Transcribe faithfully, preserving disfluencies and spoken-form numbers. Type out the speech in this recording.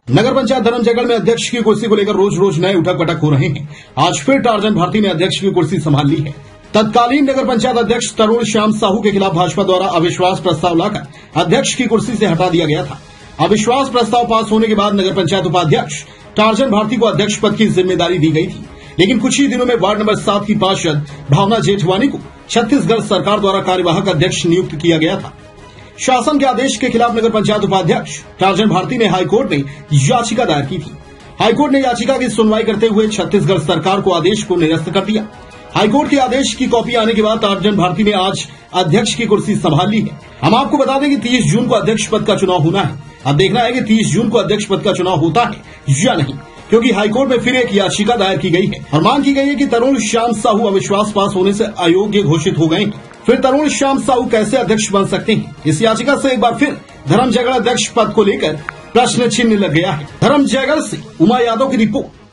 नगर पंचायत धर्मजयगढ़ में अध्यक्ष की कुर्सी को लेकर रोज रोज नए उठक पटक हो रहे हैं। आज फिर टार्जन भारती ने अध्यक्ष की कुर्सी संभाल ली है। तत्कालीन नगर पंचायत अध्यक्ष तरुण श्याम साहू के खिलाफ भाजपा द्वारा अविश्वास प्रस्ताव लाकर अध्यक्ष की कुर्सी से हटा दिया गया था। अविश्वास प्रस्ताव पास होने के बाद नगर पंचायत उपाध्यक्ष टार्जन भारती को अध्यक्ष पद की जिम्मेदारी दी गई थी, लेकिन कुछ ही दिनों में वार्ड नंबर सात की पार्षद भावना जेठवानी को छत्तीसगढ़ सरकार द्वारा कार्यवाहक अध्यक्ष नियुक्त किया गया था। शासन के आदेश के खिलाफ नगर पंचायत उपाध्यक्ष टार्जन भारती ने हाईकोर्ट में याचिका दायर की थी। हाईकोर्ट ने याचिका की सुनवाई करते हुए छत्तीसगढ़ सरकार को आदेश को निरस्त कर दिया। हाईकोर्ट के आदेश की कॉपी आने के बाद टार्जन भारती ने आज अध्यक्ष की कुर्सी संभाल ली है। हम आपको बता दें कि तीस जून को अध्यक्ष पद का चुनाव होना है। अब देखना है कि तीस जून को अध्यक्ष पद का चुनाव होता है या नहीं, क्योंकि हाईकोर्ट में फिर एक याचिका दायर की गई है और मांग की गई है कि तरुण श्याम साहू अविश्वास पास होने से अयोग्य घोषित हो गए हैं। फिर तरुण श्याम साहू कैसे अध्यक्ष बन सकते हैं? इस याचिका से एक बार फिर धर्मजयगढ़ अध्यक्ष पद को लेकर प्रश्न चिन्ह लग गया है। धर्मजयगढ़ से उमा यादव की रिपोर्ट।